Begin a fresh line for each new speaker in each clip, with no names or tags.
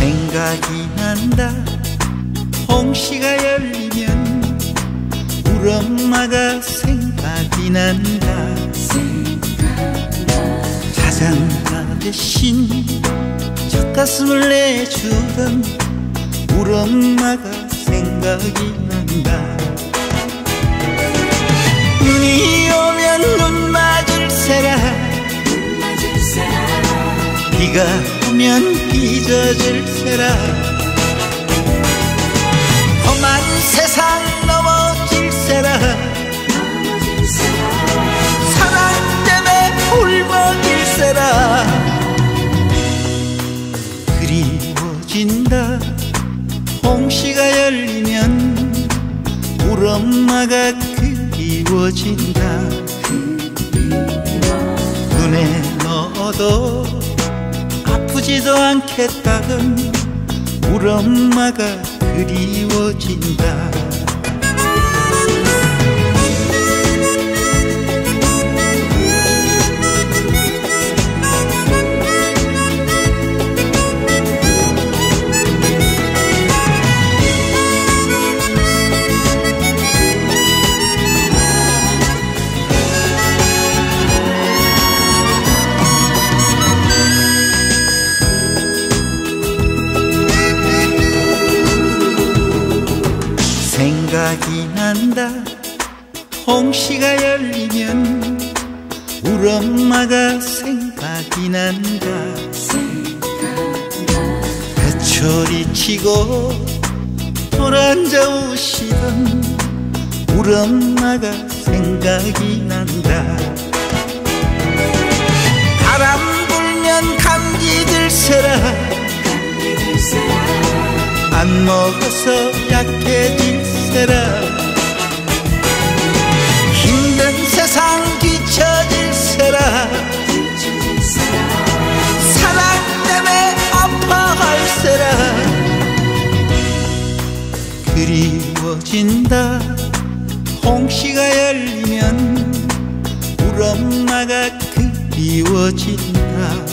생각이 난다. 홍시가 열리면 우리 엄마가 생각이 난다. 자장가 대신 젖가슴을 내주던 우리 엄마가 생각이 난다. 눈이 오면 눈 맞을세라, 비가 오면 비 젖을세라. 험한 세상 넘어질세라, 사랑 때문에 울먹일세라. 그리워진다. 홍시가 열리면 우리 엄마가 그리워진다. 눈에 넣어도 아프지도 않겠다던 우리 엄마가 그리워진다. 생각이 난다. 홍시가 열리면 우리 엄마가 생각이 난다. 배철이 치고 돌아앉아 우시던 우리 엄마가 생각이 난다. 바람 불면 감기 들세라, 안 먹어서 약해질세라. 힘든 세상 뒤처질세라, 사랑 때문에 아파할세라. 그리워진다. 홍시가 열리면 우리 엄마가 그리워진다.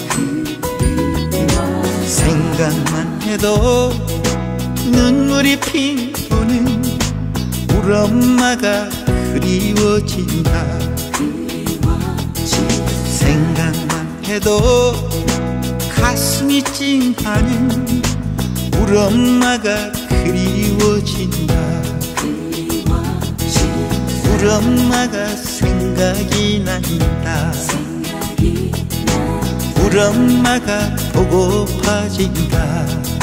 생각만 해도 눈물이 핑 도는 우리 엄마가 그리워진다. 생각만 해도 가슴이 찡하는 우리 엄마가 그리워진다. 우리 엄마가 생각이 난다. 우리 엄마가 보고파진다.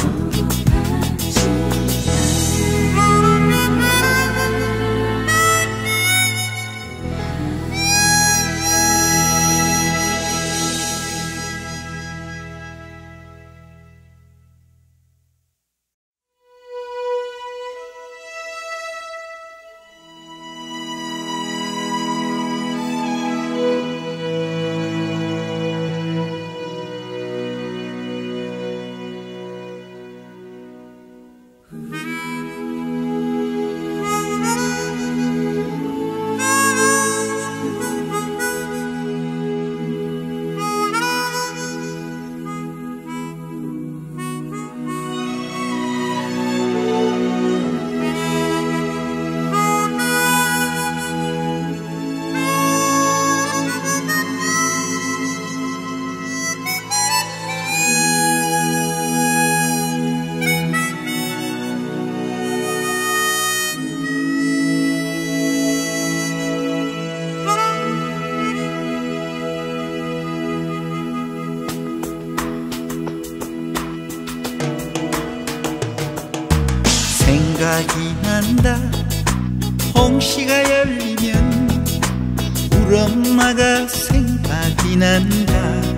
생각이 난다. 홍시가 열리면 우리 엄마가 생각이 난다.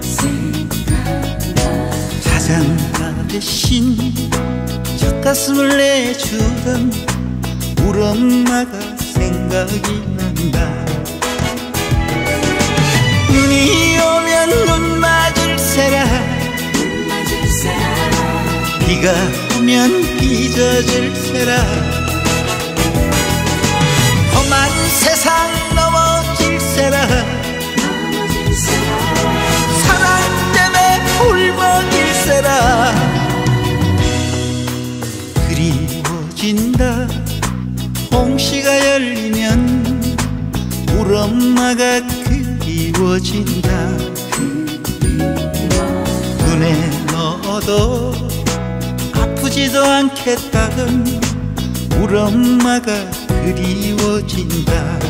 자장가 대신 젖가슴을 내주던 우리 엄마가 생각이 난다. 눈이 오면 눈 맞을세라, 비가 오면 비 젖을세라. 험한 세상 넘어질세라, 사랑 때문에 울먹일세라. 넘어도 아프지도 않겠다던 우리 엄마가 그리워진다.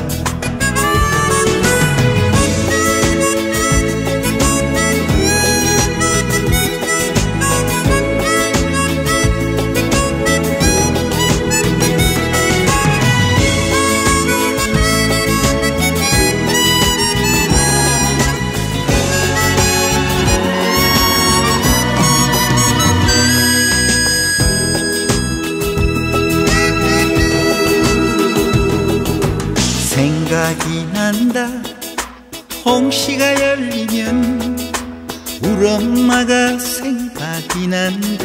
생각이 난다. 홍시가 열리면 우리 엄마가 생각이 난다.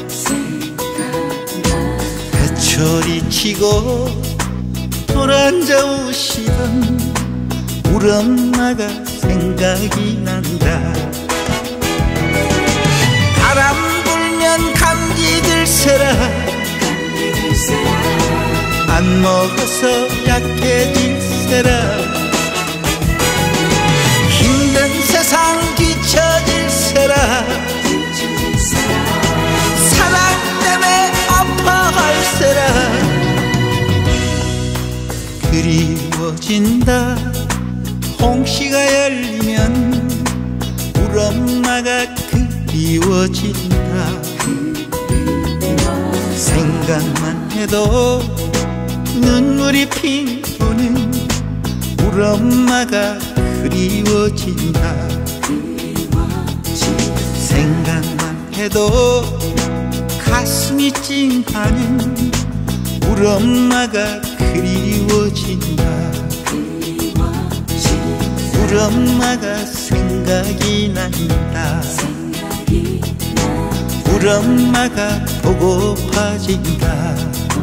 회초리 치고 돌아앉아 우시던 우리 엄마가 생각이 난다. 바람 불면 감기 들세라. 안 먹어서 약해질세라. 힘든 세상 뒤처질세라. 사랑 때문에 아파할세라. 그리워진다. 홍시가 열리면 우리 엄마가 그리워진다. 생각만 해도 눈물이 핑 도는 우리 엄마가 그리워진다. 생각만 해도 가슴이 찡하는 우리 엄마가 그리워진다. 우리 엄마가 생각이 난다. 우리 엄마가 보고파진다.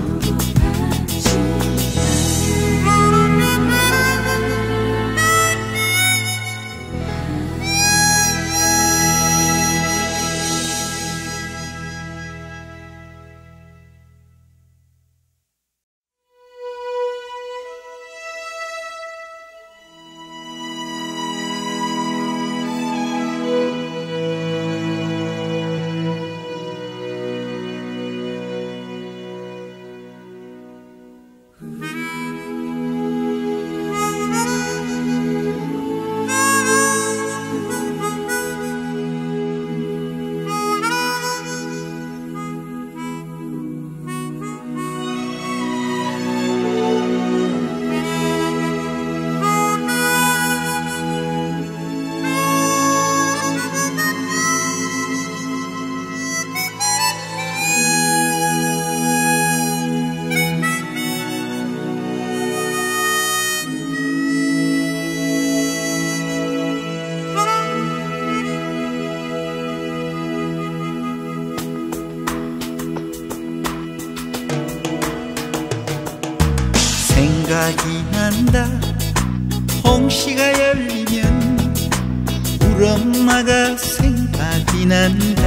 생각이 난다. 홍시가 열리면 우리 엄마가 생각이 난다.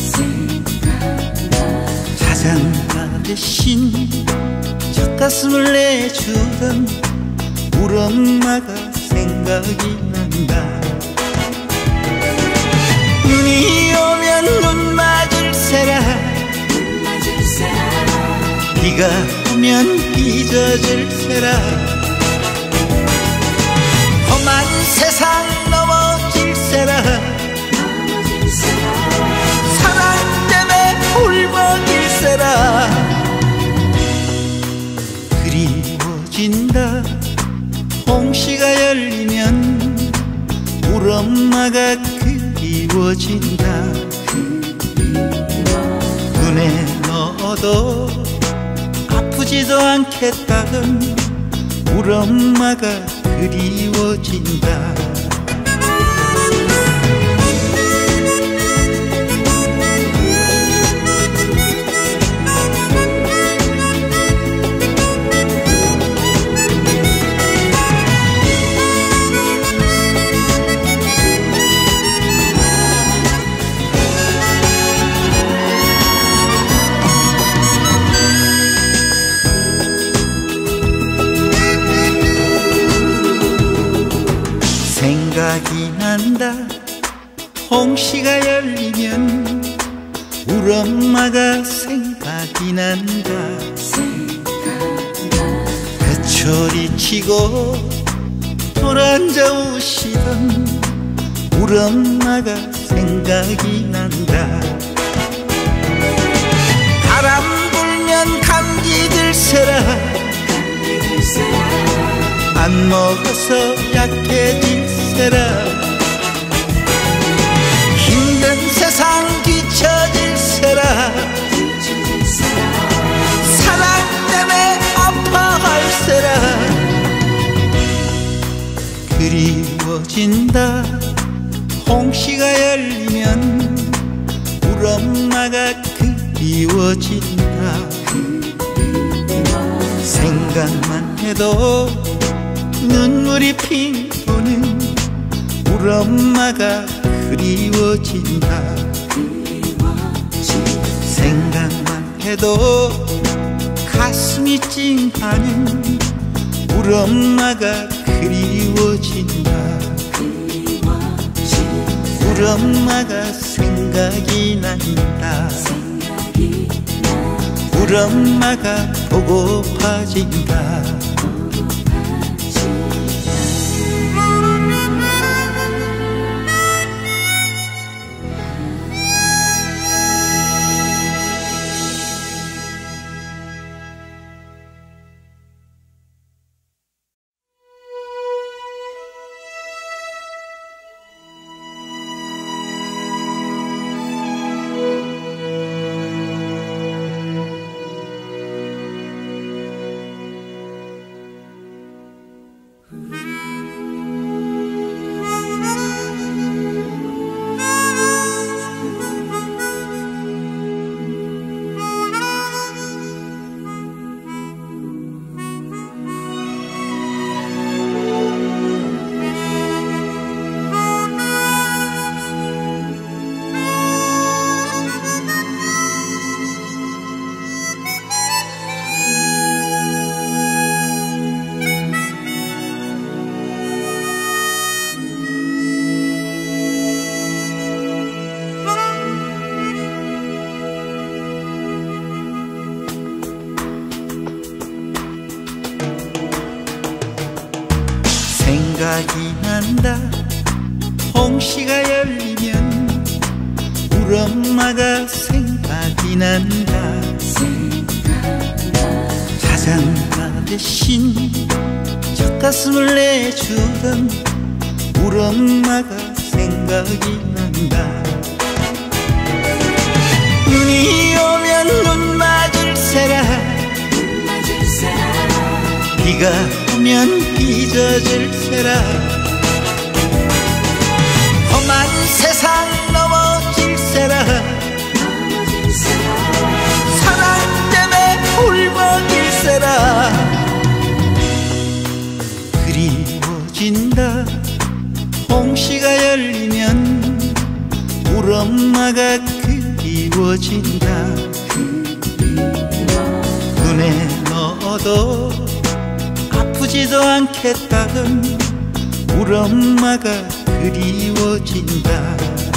자장가 대신 젖가슴을 내주던 우리 엄마가 생각이 난다. 눈이 오면 눈 맞을세라. 비가 오면 비 젖을세라. 험한 세상 넘어질세라. 사랑 때문에 울먹일세라. 그리워진다. 홍시가 열리면 우리 엄마가 그리워진다. 눈에 넣어도 아프지도 않겠다던 우리 엄마가 그리워진다. 생각이 난다. 홍시가 열리면 우리 엄마가 생각이 난다. 회초리치고 돌아앉아 우시던 우리 엄마가 생각이 난다. 바람 불면 감기 들세라, 안 먹어서 약해질세라. 힘든 세상 뒤처질세라. 사랑 때문에 아파할세라. 그리워진다. 홍시가 열리면 우리 엄마가 그리워진다. 생각만 해도 눈물이 핑 도는 우리 엄마가 그리워진다. 생각만 해도 가슴이 찡하는 우리 엄마가 그리워진다. 우리 엄마가 생각이 난다. 우리 엄마가 보고파진다. 생각이 난다. 홍시가 열리면 우리 엄마가 생각이 난다. 자장가 대신 젖가슴을 내주던 우리 엄마가 생각이 난다. 눈이 오면 눈 맞을세라. 비가 오면 비 젖을세라. 험한 세상 넘어질세라. 사랑 때문에 울먹일세라. 그리워진다. 홍시가 열리면 우리 엄마가 그리워진다. 눈에 넣어도 아프지도 않겠다던 우리 엄마가 그리워진다.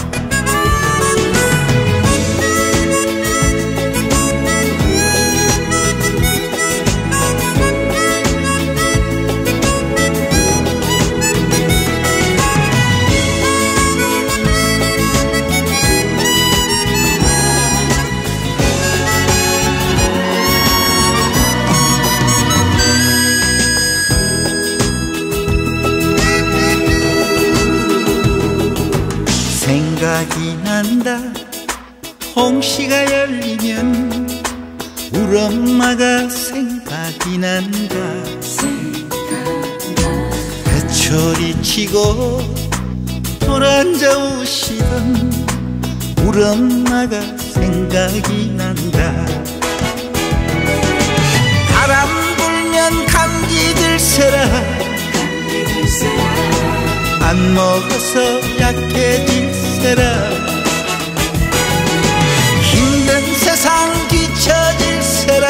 생각이 난다. 홍시가 열리면 우리 엄마가 생각이 난다. 회초리치고 돌아앉아 우시던 우리 엄마가 생각이 난다. 바람 불면 감기 들세라. 안 먹어서 약해질세라. 힘든 세상 뒤처질세라.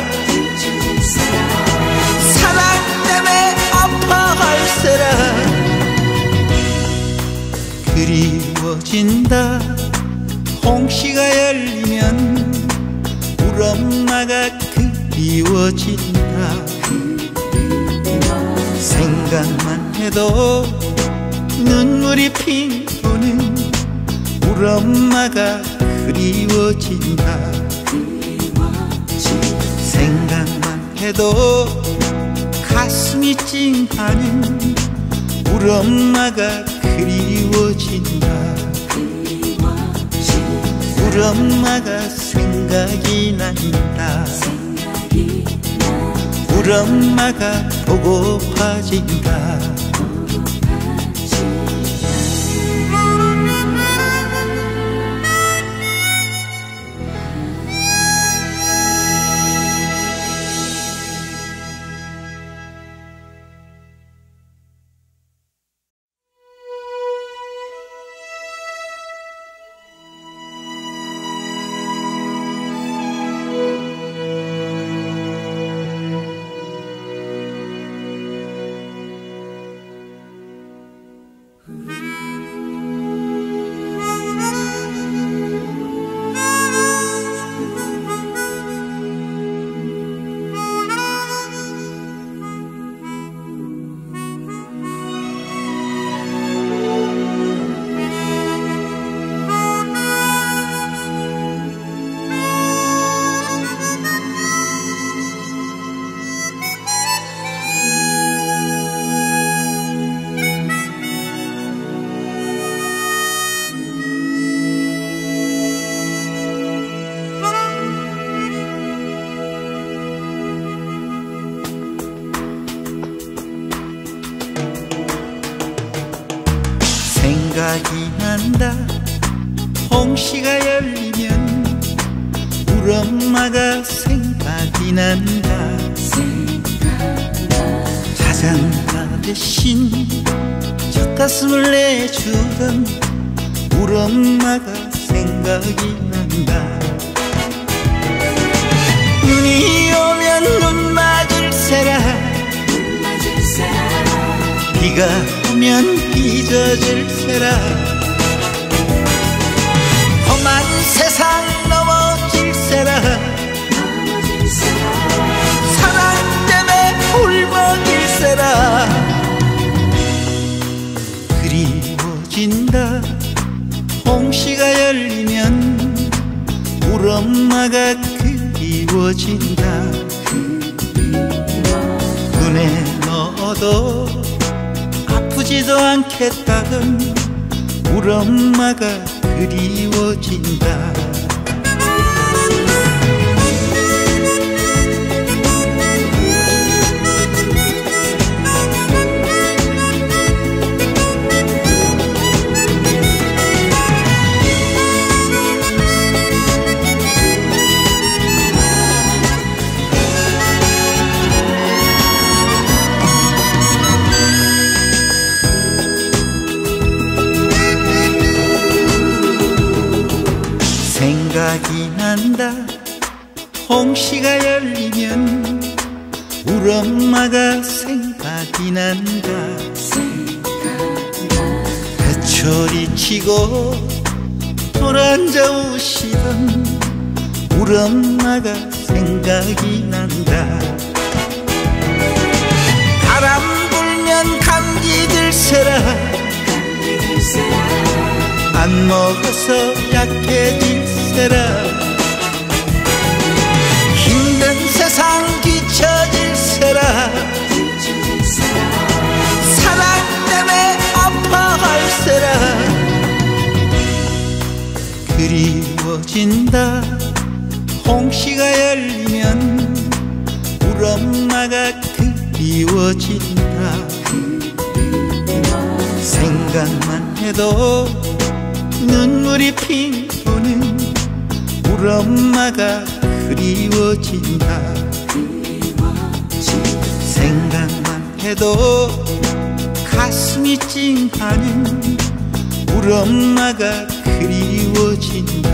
사랑 때문에 아파할세라. 그리워진다. 홍시 홍시가 열리면 우리 엄마가 그리워진다. 생각만 해도 눈물이 핑 도는 우리 엄마가 그리워진다. 생각만 해도 가슴이 찡하는 우리 엄마가 그리워진다. 우리 엄마가 생각이 난다. 우리 엄마가 보고파진다. 생각이 난다. 홍시가 열리면 우리 엄마가 생각이 난다. 자장가 대신 젖가슴을 내주던 우리 엄마가 생각이 난다. 눈이 오면 눈 맞을세라. 비가 오면 비 젖을세라. 험한 세상 넘어질세라. 사랑 때문에 울먹일세라. 그리워진다. 홍시가 열리면 우리 엄마가 그리워진다. 눈에 넣어도 아프지도 않겠다던 우리 엄마가 그리워진다. 생각이 난다. 홍시가 열리면 우리 엄마가 생각이 난다. 회초리 치고 돌아앉아 우시던 우리 엄마가 생각이 난다. 바람 불면 감기 들세라. 안 먹어서 약해질세라. 힘든 세상 뒤처질세라. 사랑 때문에 아파할세라. 그리워진다. 홍시가 열리면 우리 엄마가 그리워진다. 생각만 해도 눈물이 핑 도는 우리 엄마가 그리워진다. 생각만 해도 가슴이 찡하는 우리 엄마가 그리워진다.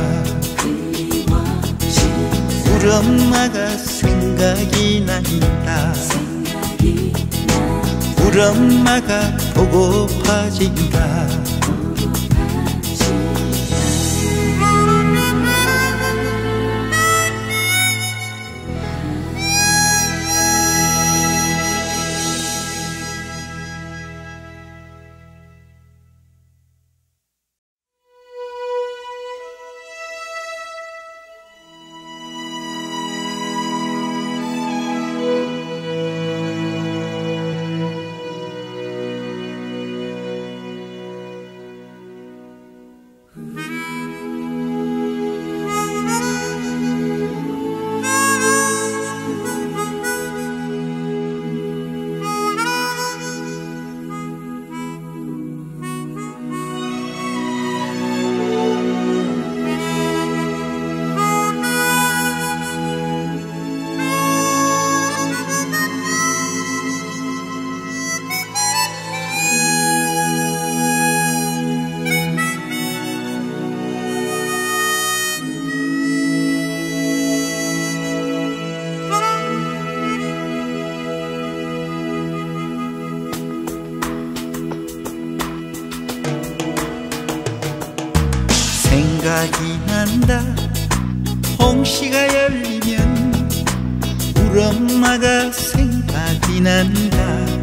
우리 엄마가 생각이 난다. 우리 엄마가 보고파진다. 생각이 난다. 홍시가 열리면 우리 엄마가 생각이 난다.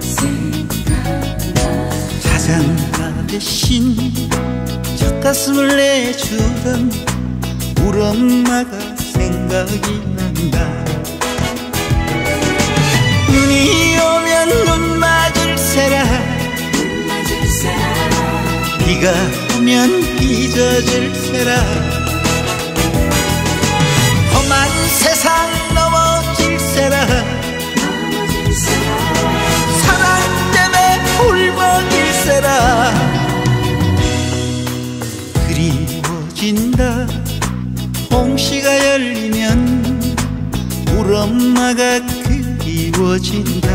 자장가 대신 젖가슴을 내주던 우리 엄마가 생각이 난다. 눈이 오면 눈 맞을세라, 비가 오면 비 젖을세라. 험한 세상 넘어질세라, 사랑 때문에 울먹일세라. 그리워진다. 홍시가 열리면 우리 엄마가 그리워진다.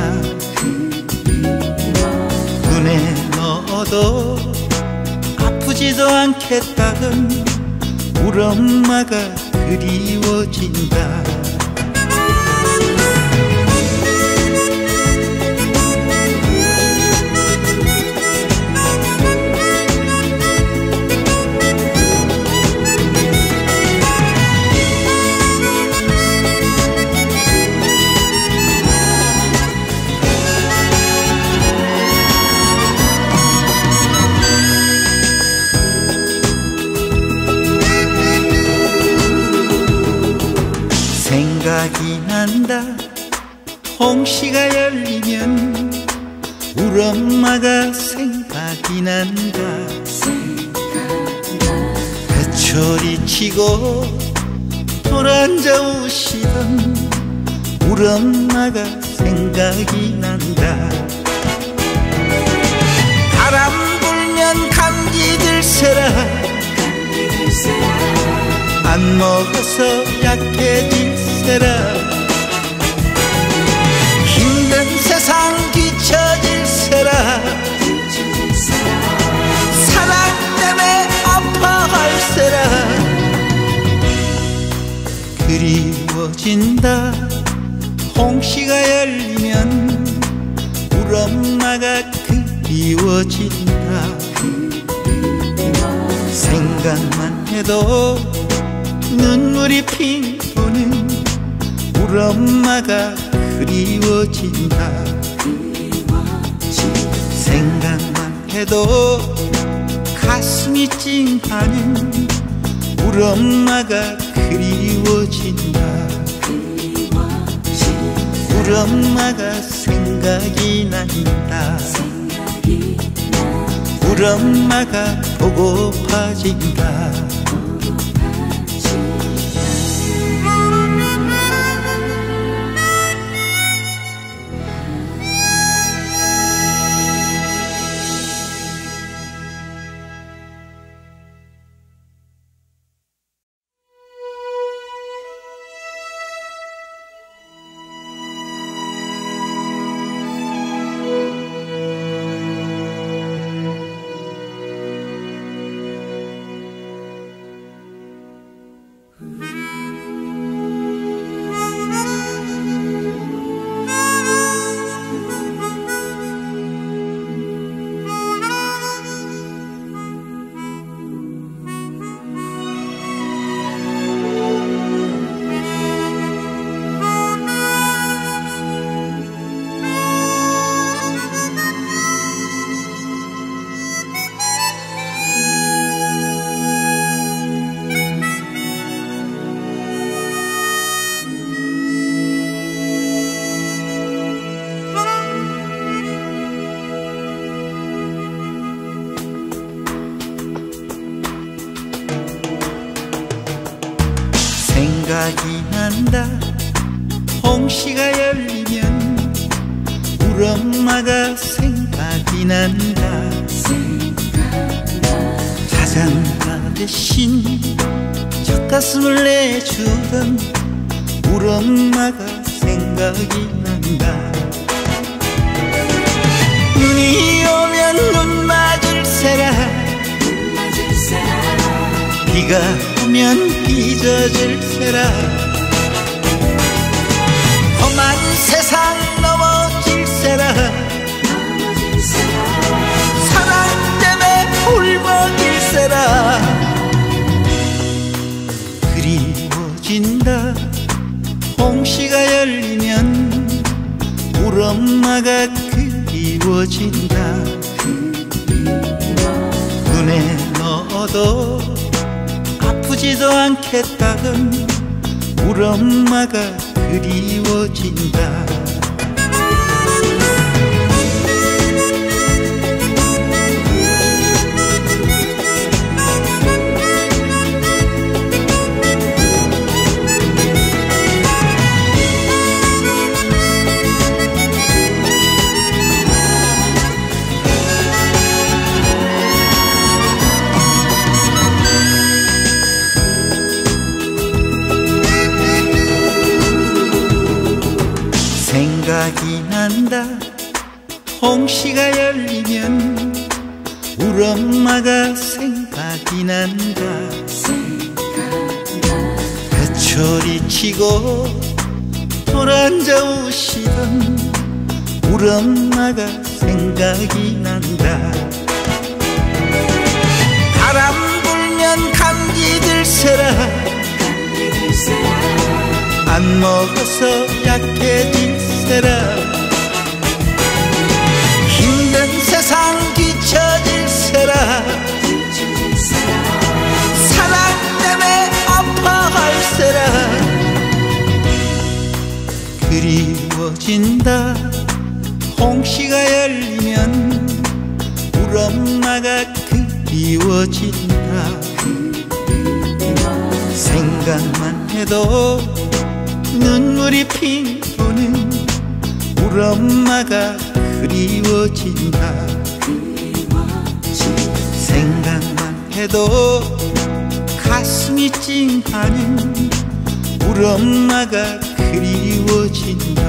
눈에 넣어도 아프지도 않겠다던 우리 엄마가 그리워진다. 생각이 난다. 홍시가 열리면 우리 엄마가 생각이 난다. 회초리 치고 돌아앉아 우시던 우리 엄마가 생각이 난다. 바람 불면 감기 들세라, 안 먹어서 약해질세라. 힘든 세상 뒤처질세라, 사랑 때문에 아파할세라. 그리워진다. 홍시가 열리면 우리 엄마가 그리워진다. 생각만 해도 눈물이 핑 도는 우리 엄마가 그리워진다. 생각만 해도 가슴이 찡하는 우리 엄마가 그리워진다. 우리 엄마가 생각이 난다. 우리 엄마가 보고파진다. 생각이 난다. 홍시가 열리면 우리 엄마가 생각이 난다. 자장가 대신 젖가슴을 내주던 우리 엄마가 생각이 난다. 눈이 오면 눈 맞을세라, 비가 오면 비 젖을세라. 험한 세상 넘어질세라, 사랑 때문에 울먹일세라. 그리워진다. 홍시가 열리면 우리 엄마가 그리워진다. 눈에 넣어도 아프지도 않겠다던 우리 엄마가 그리워진다. 생각이 난다. 홍시가 열리면 우리 엄마가 생각이 난다. 회초리치고 돌아앉아 우시던 우리 엄마가 생각이 난다. 바람 불면 감기 들세라. 안 먹어서 약해질세라. 힘든 세상 뒤처질세라. 사랑 때문에 아파할세라. 그리워진다. 홍시가 열리면 우리 엄마가 그리워진다. 생각만 해도 눈물이 핑 도는 우리 엄마가 그리워진다. 생각만 해도 가슴이 찡하는 우리 엄마가 그리워진다.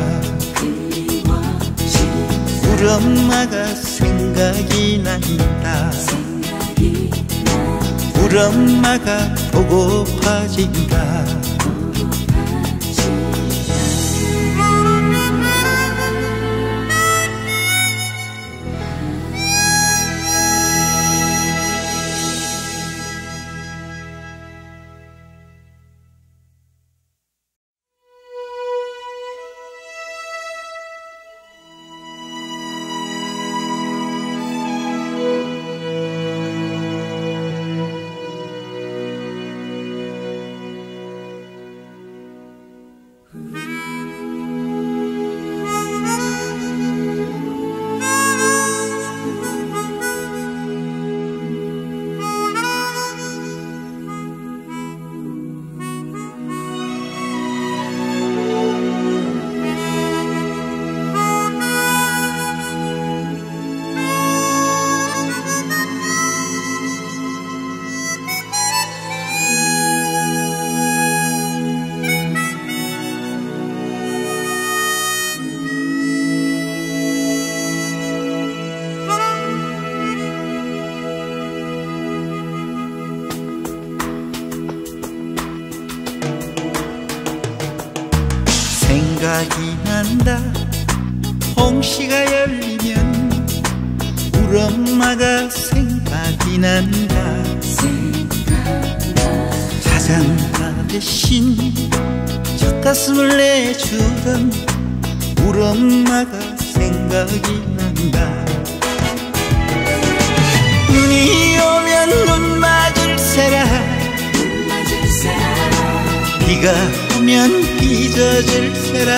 우리 엄마가 생각이 난다. 우리 엄마가 보고파진다. 생각이 난다. 홍시가 열리면 우리 엄마가 생각이 난다. 자장가 대신 젖가슴을 내주던 우리 엄마가 생각이 난다. 눈이 오면 눈 맞을세라. 비가 오면 비 젖을세라.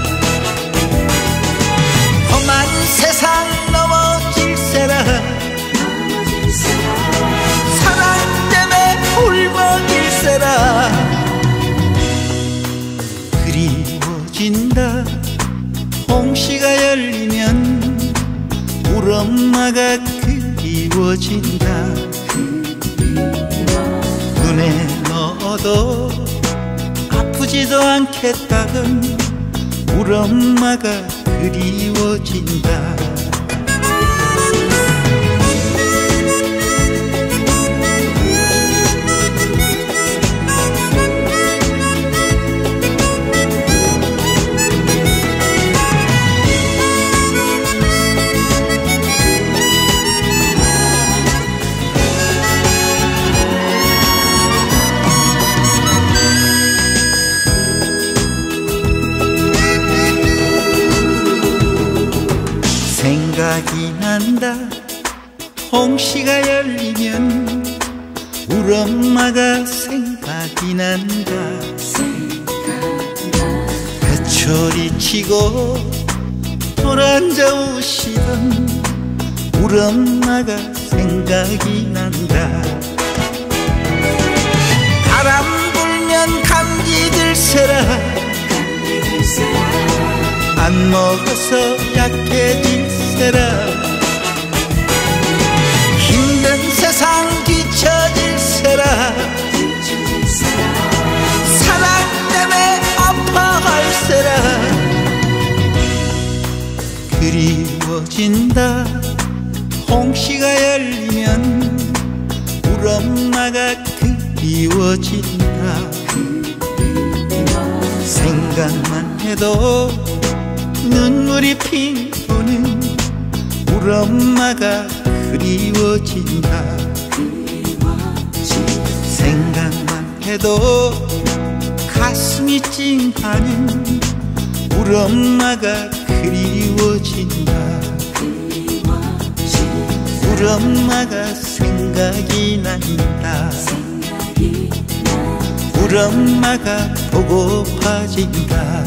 험한 세상 넘어질세라. 사랑 때문에 울먹일세라. 그리워진다. 홍시가 열리면 우리 엄마가 그리워진다. 눈에 넣어도 아프지도 않겠다던 우리 엄마가 그리워진다. 난다. 홍시가 열리면 우리 엄마가 생각이 난다. 배초리 치고 돌아앉아 우시던 우리 엄마가 생각이 난다. 바람 불면 감기 들세라. 안 먹어서 약해질세라. 힘든 세상 뒤처질세라. 사랑 때문에 아파할세라. 그리워진다. 홍시가 열리면 우리 엄마가 그리워진다. 생각만 해도 눈물이 핑 도는 우리 엄마가 그리워진다. 생각만 해도 가슴이 찡하는 우리 엄마가 그리워진다. 우리 엄마가 생각이 난다. 우리 엄마가 보고파진다.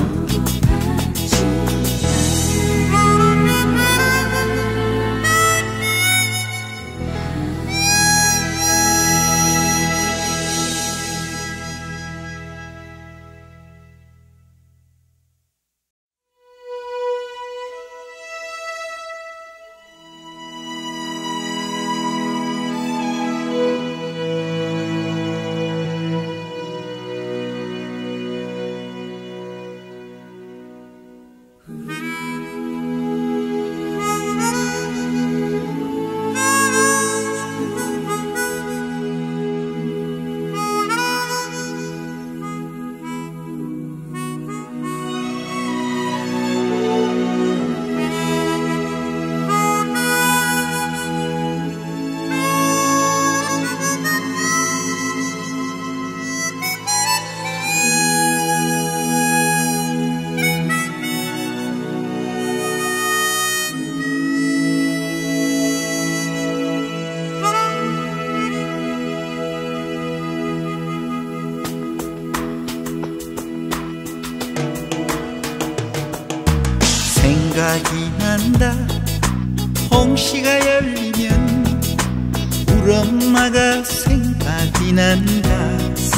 생각이 난다. 홍시가 열리면 우리 엄마가 생각이 난다.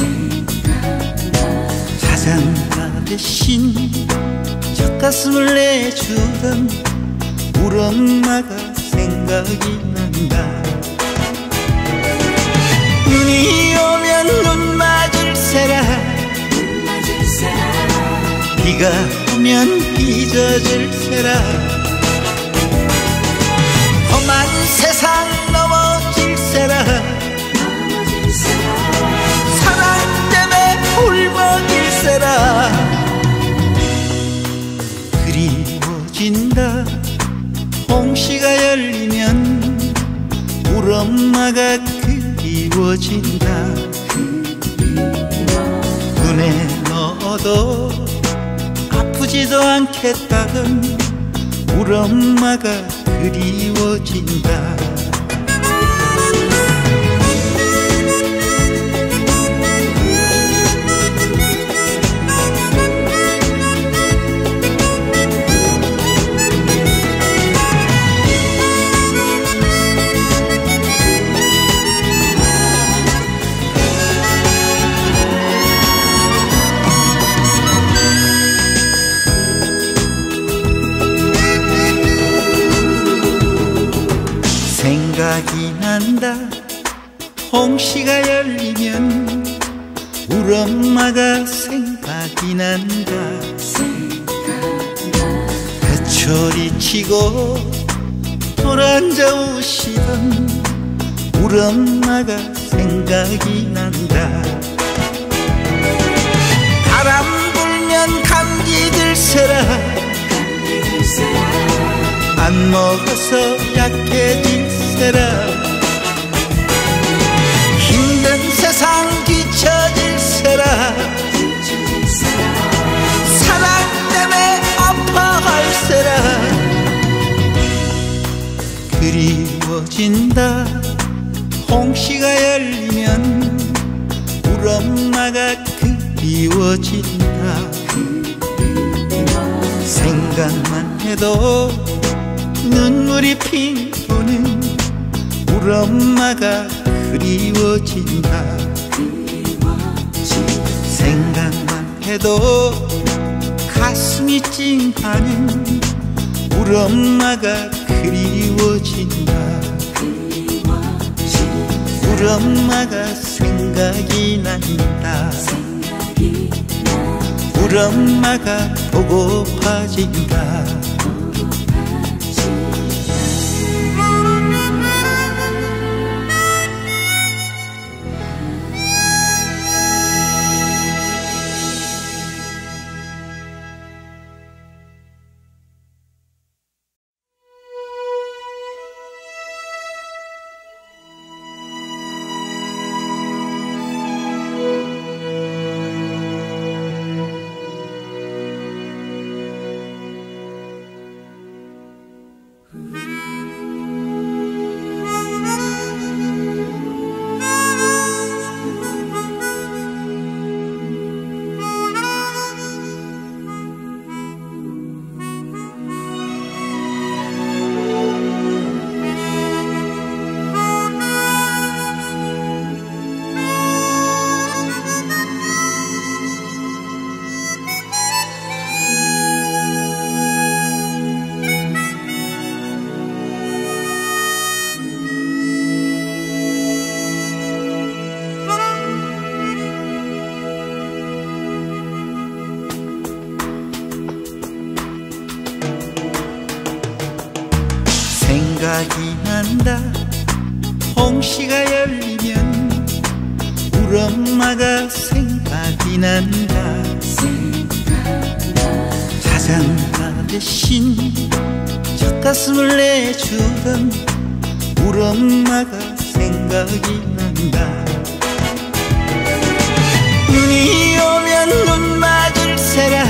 자장가 대신 젖가슴을 내주던 우리 엄마가 생각이 난다. 눈이 오면 눈 맞을세라. 비가 오면 비 젖을세라. 험한 세상 넘어질세라. 사랑 때문에 울먹일세라. 그리워진다. 홍시가 열리면 우리 엄마가 그리워진다. 눈에 넣어도 아프지도 않겠다던 우리 엄마가 그리워진다. 생각이 난다. 홍시가 열리면 우리 엄마가 생각이 난다. 배초리 치고 돌아앉아 우시던 우리 엄마가 생각이 난다. 바람 불면 감기 들세라. 안 먹어서 약해질세라. 힘든 세상 뒤처질세라. 사랑 때문에 아파할세라. 그리워진다. 생각만 해도 눈물이 핑 도는 우리 엄마가 그리워진다. 생각만 해도 가슴이 찡하는 우리 엄마가 그리워진다. 우리 엄마가 생각이 난다. 우리 엄마가 보고파진다. 생각이 난다. 홍시가 열리면 우리 엄마가 생각이 난다. 자장가 대신 젖가슴을 내주던 우리 엄마가 생각이 난다. 눈이 오면 눈 맞을 새라.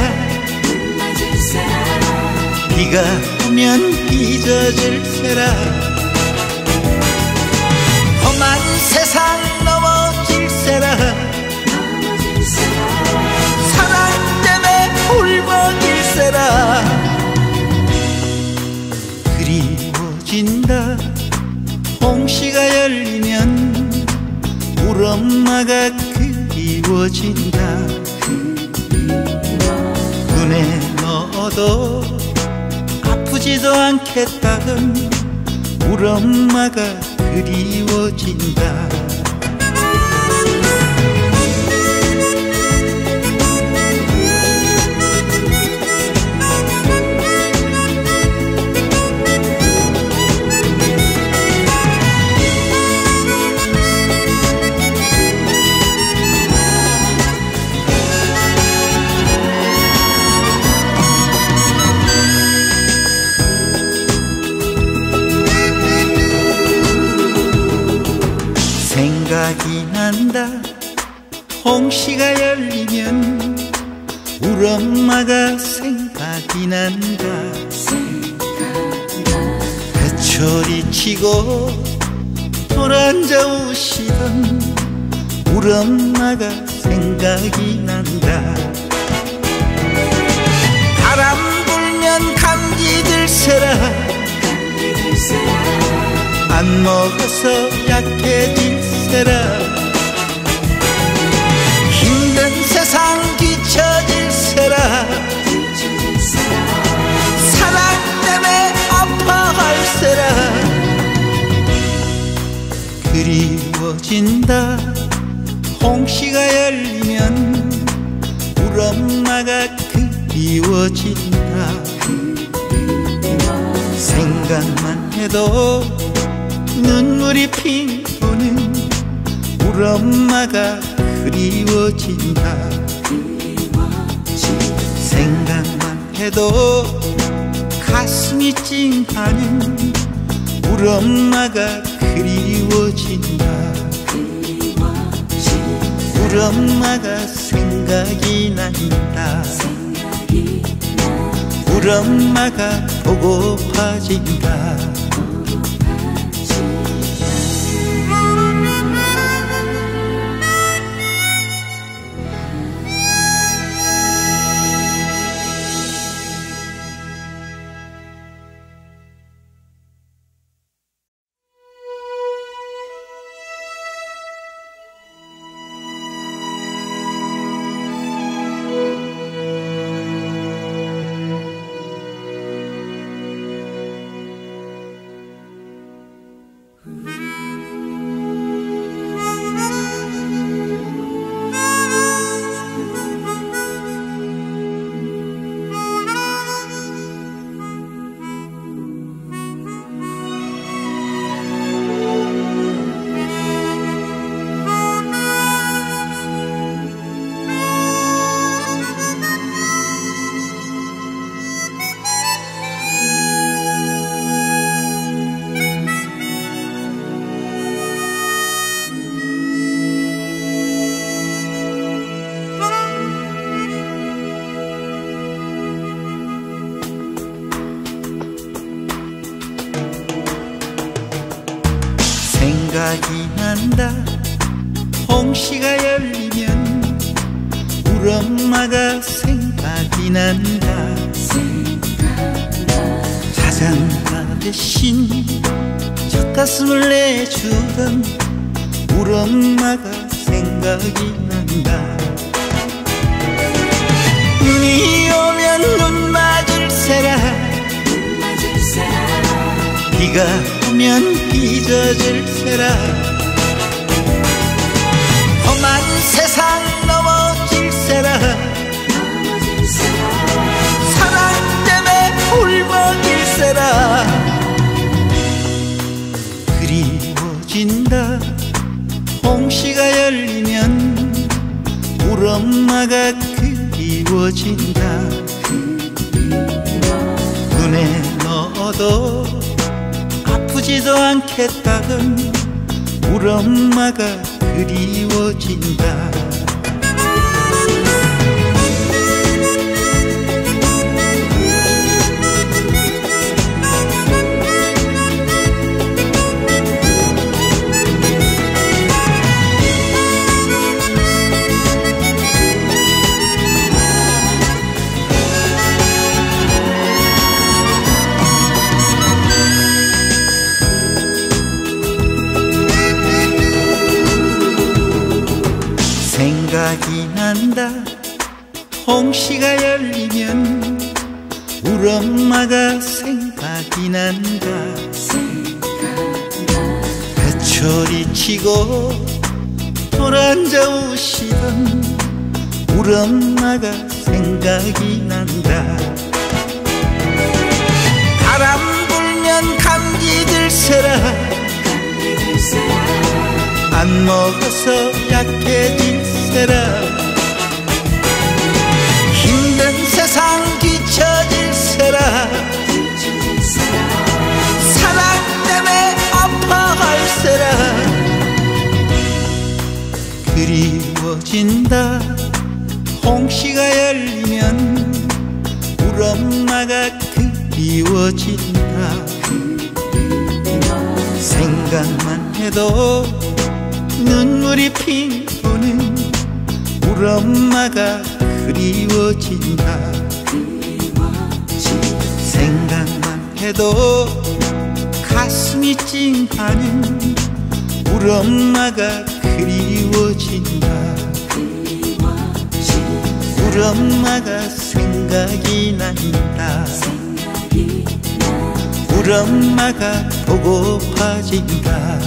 비가 오면 비 젖을 새라. 험한 세상 넘어질 새라. 사랑 때문에 울먹일 새라. 그리워진다. 홍시가 열리면 우리 엄마가 그리워진다. 눈에 넣어도 아프지도 않겠다던 우리 엄마가 그리워진다. 생각이 난다. 홍시가 열리면 우리 엄마가 생각이 난다. 회초리 치고 돌아앉아 우시던 우리 엄마가 생각이 난다. 바람 불면 감기 들새라. 안 먹어서 약해질 새라. 힘든 세상 뒤처질 새라. 사랑 때문에 아파할 새라. 그리워진다. 홍시가 열리면 우리 엄마가 그리워진다. 생각만 해도 눈물이 핑 도는 우리 엄마가 그리워진다. 생각만 해도 가슴이 찡하는 우리 엄마가 그리워진다. 우리 엄마가 생각이 난다. 우리 엄마가 보고파진다. 생각이 난다. 홍시가 열리면 우리 엄마가 생각이 난다. 자장가 대신 젖가슴을 내주던 우리 엄마가 생각이 난다. 눈이 오면 눈 맞을세라, 비가 오면 비 젖을세라. 험한 세상 넘어질세라. 사랑 때문에 울먹일세라. 그리워진다. 홍시가 열리면 우리 엄마가 그리워진다. 눈에 넣어도 아프지도 않겠다던 우리 엄마가 그리워진다. 생각이 난다. 홍시가 열리면 우리 엄마가 생각이 난다. 회초리 치고 돌아앉아 우시던 우리 엄마가 생각이 난다. 바람 불면 감기 들세라. 안 먹어서 약해질세라. 힘든 세상 뒤처질세라. 사랑 때문에 아파할세라. 그리워진다. 홍시가 열리면 우리 엄마가 그리워진다. 생각만 해도 눈물이 핑 도는 우리 엄마가 그리워진다. 생각만 해도 가슴이 찡하는 우리 엄마가 그리워진다. 우리 엄마가 생각이 난다. 우리 엄마가 보고파진다.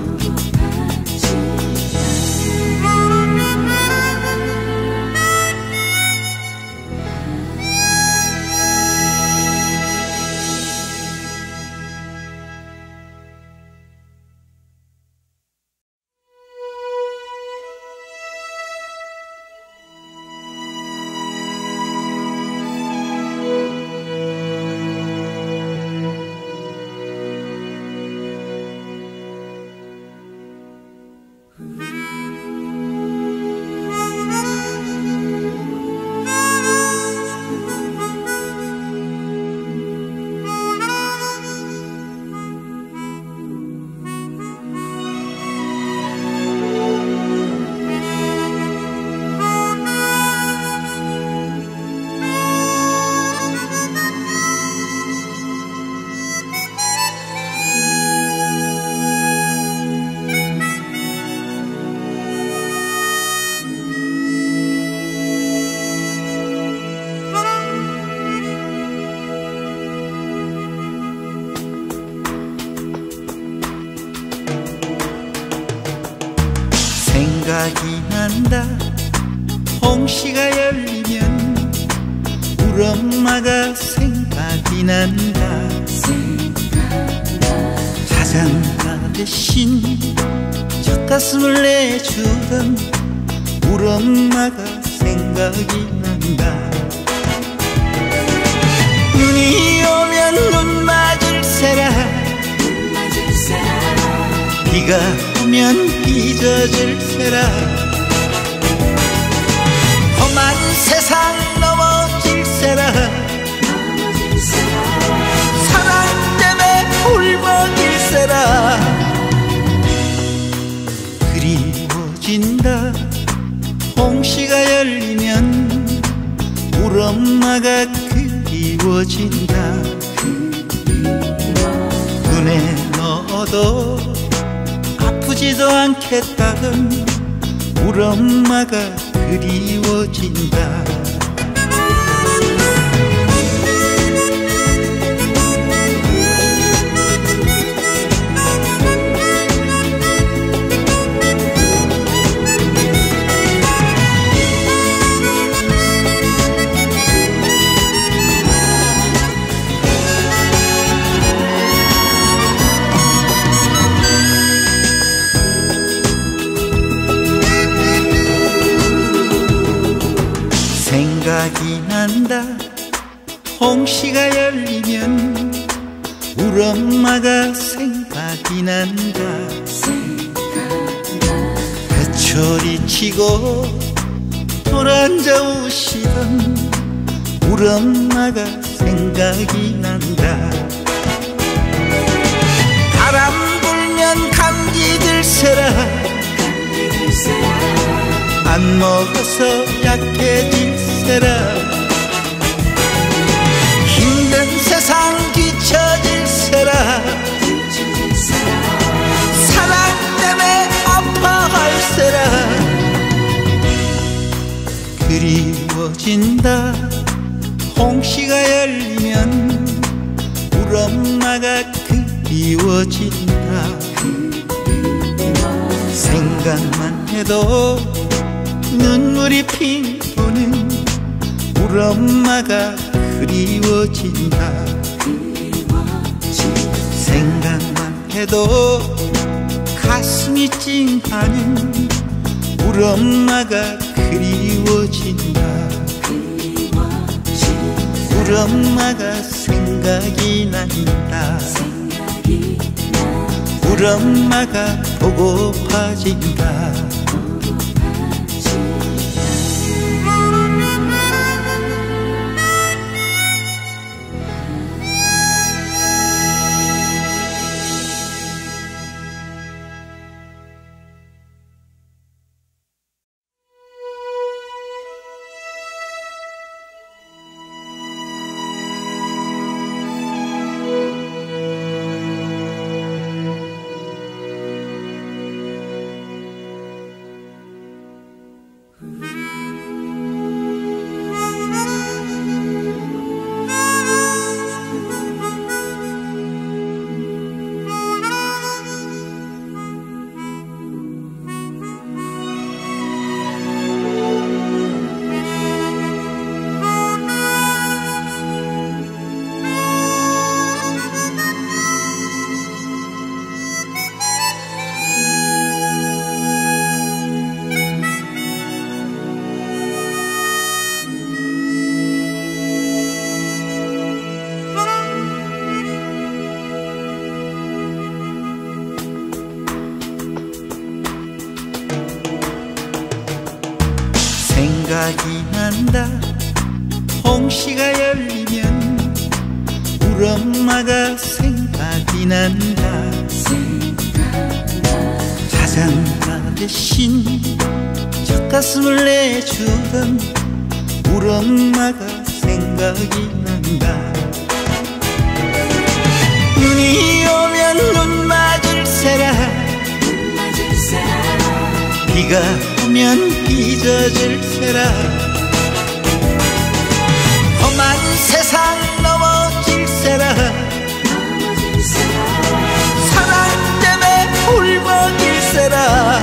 생각이 난다. 홍시가 열리면 우리 엄마가 생각이 난다. 자장가 대신 젖가슴을 내주던 우리 엄마가 생각이 난다. 눈이 오면 눈 맞을세라. 비가 오면 비 젖을세라. 험한 세상 넘어질세라. 사랑 때문에 울먹일세라. 엄마가 그리워진다. 눈에 넣어도 아프지도 않겠다던 우리 엄마가 그리워진다. 생각이 난다. 홍시가 열리면 우리 엄마가 생각이 난다. 회초리 치고 돌아앉아 우시던 우리 엄마가 생각이 난다. 바람 불면 감기 들세라. 안 먹어서 약해질세라. 힘든 세상 뒤처질세라. 사랑 때문에 아파할세라. 그리워진다. 홍시가 열리면 우리 엄마가 그리워진다. 생각만 해도 눈물이 핑 도는 우리 엄마가 그리워진다. 생각만 해도 가슴이 찡하는 우리 엄마가 그리워진다. 우리 엄마가 생각이 난다. 우리 엄마가 보고파진다. 생각이 난다. 홍시가 열리면 우리 엄마가 생각이 난다. 자장가 대신 젖가슴을 내주던 우리 엄마가 생각이 난다. 눈이 오면 눈 맞을세라. 비가 오면 비 젖을세라. 험한 세상 넘어질세라. 사랑 때문에 울먹일세라.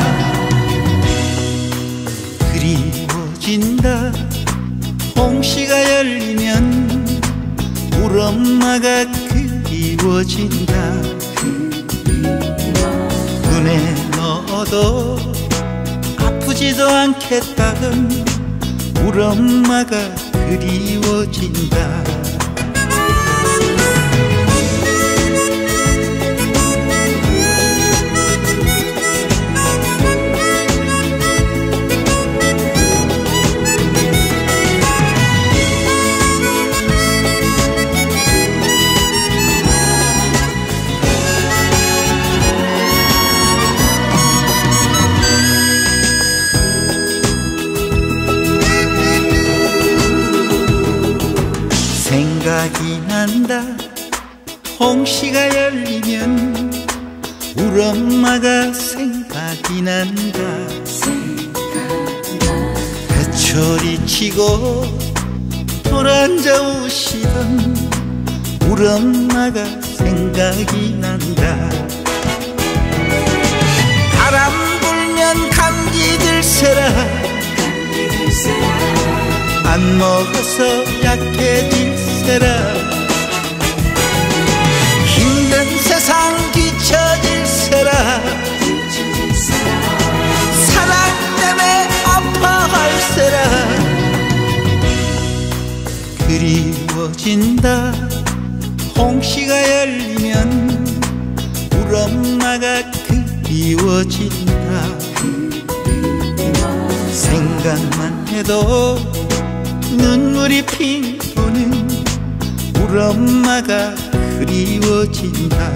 그리워진다. 홍시가 열리면 우리 엄마가 그리워진다. 눈에 넣어도 아프지도 않겠다던 우리 엄마가 그리워진다. 생각이 난다. 홍시가 열리면 우리 엄마가 생각이 난다. 배초리 치고 돌아앉아 우시던 우리 엄마가 생각이 난다. 바람 불면 감기 들세라, 안 먹어서 약해질세라. 힘든 세상 뒤처질세라. 사랑 때문에 아파할세라. 그리워진다. 홍시가 열리면 우리 엄마가 그리워진다. 생각만 해도 눈물이 핑 도는 우리 엄마가 그리워진다.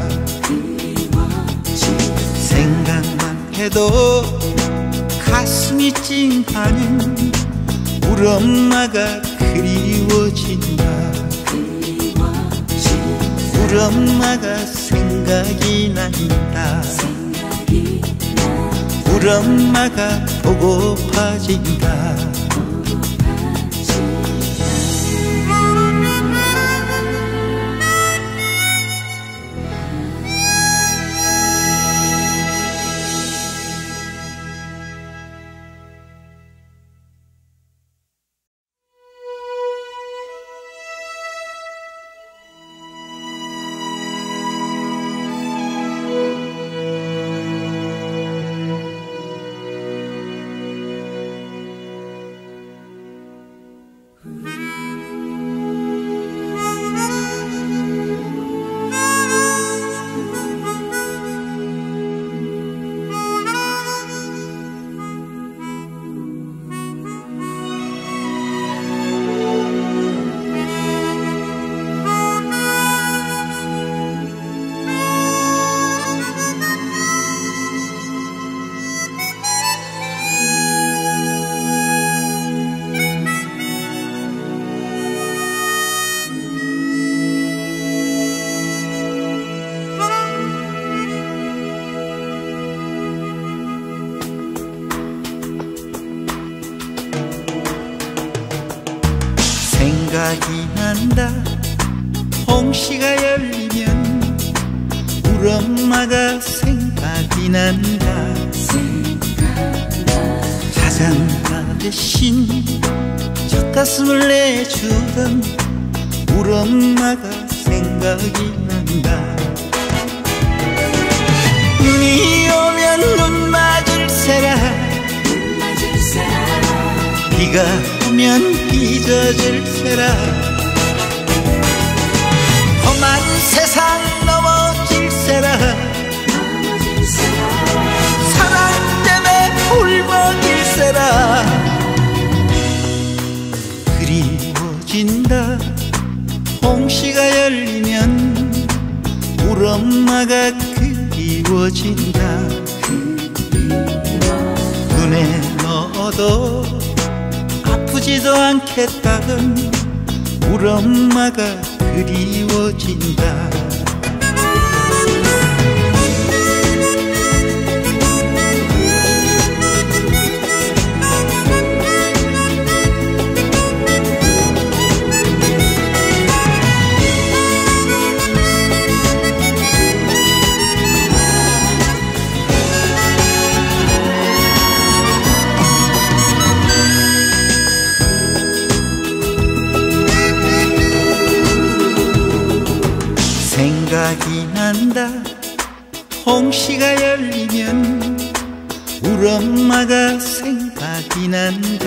생각만 해도 가슴이 찡하는 우리 엄마가 그리워진다. 우리 엄마가 생각이 난다. 우리 엄마가 보고파진다. 생각이 난다. 홍시가 열리면 우리 엄마가 생각이 난다. 자장가 대신 젖가슴을 내주던 우리 엄마가 생각이 난다. 눈이 오면 눈 맞을세라, 비가 오면 비 젖을세라. 험한 세상 넘어질세라. 사랑 때문에 울먹일세라. 그리워진다. 홍시가 열리면 우리 엄마가 그리워진다. 눈에 넣어도 아프지도 않겠다던 우리 엄마가 그리워진다. 생각이 난다. 홍시가 열리면 우리 엄마가 생각이 난다.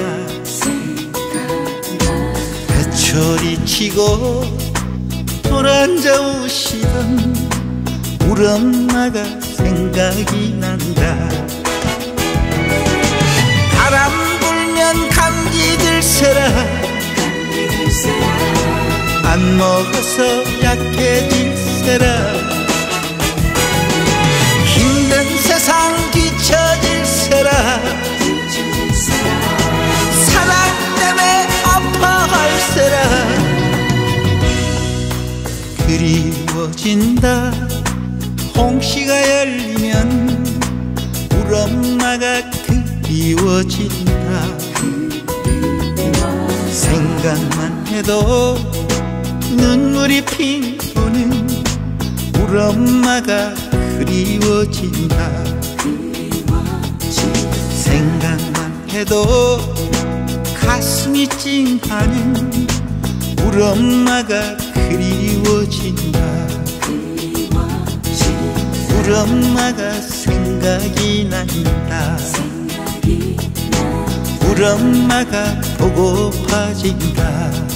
배초리 치고 돌아앉아 우시던 우리 엄마가 생각이 난다. 바람 불면 감기 들세라. 안 먹어서 약해질세라. 힘든 세상 뒤처질세라. 사랑 때문에 아파할세라. 그리워진다. 홍시가 열리면 우리 엄마가 그리워진다. 생각만 해도 눈물이 핑도는 우리 엄마가 그리워진다. 생각만 해도 가슴이 찡하는 우리 엄마가 그리워진다. 우리 엄마가 생각이 난다. 우리 엄마가 보고파진다.